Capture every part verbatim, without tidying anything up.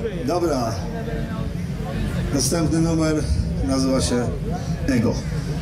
Dobra. Następny numer nazywa się Ego.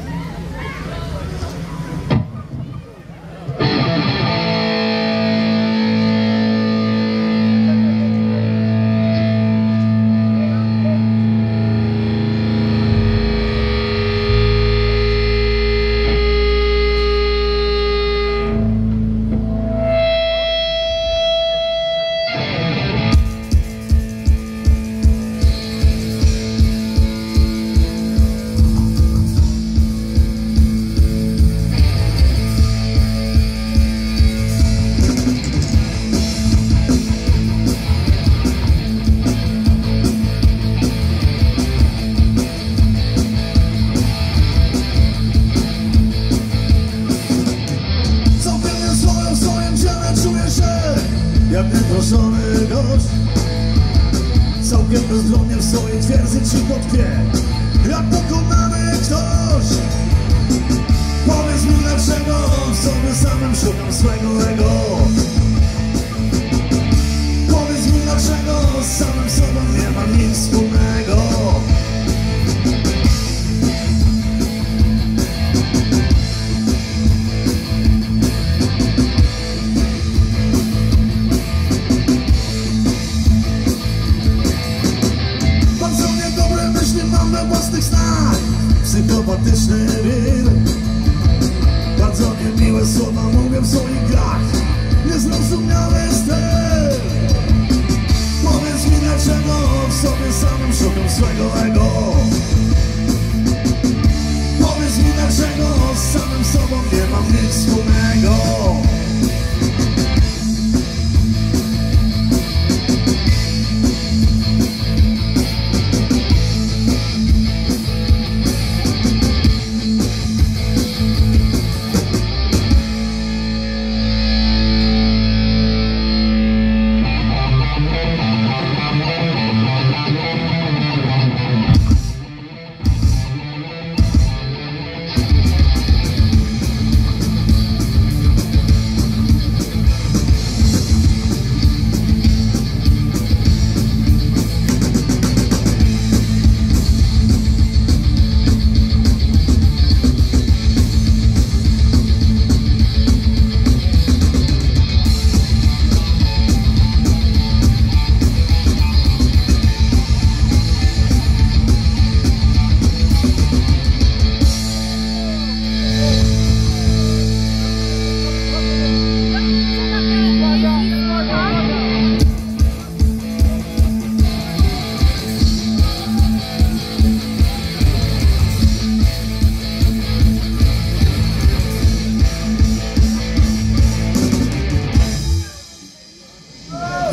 Jak nieproszony gość, całkiem bezbronnie w swojej twierdzy ci podpie. Jak pokonany ktoś, powiedz mi dlaczego w sobie samym szukam swego ego. Powiedz mi dlaczego z samym sobą nie mam nic wspólnego. Psychopatyczny wir, bardzo niemiłe słowa mówię w swoich grach, niezrozumiały styl. Powiedz mi dlaczego w sobie samym szukam swego ego. Powiedz mi dlaczego z samym sobą nie mam nic wspólnego.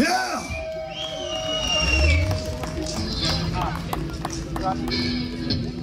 Yeah!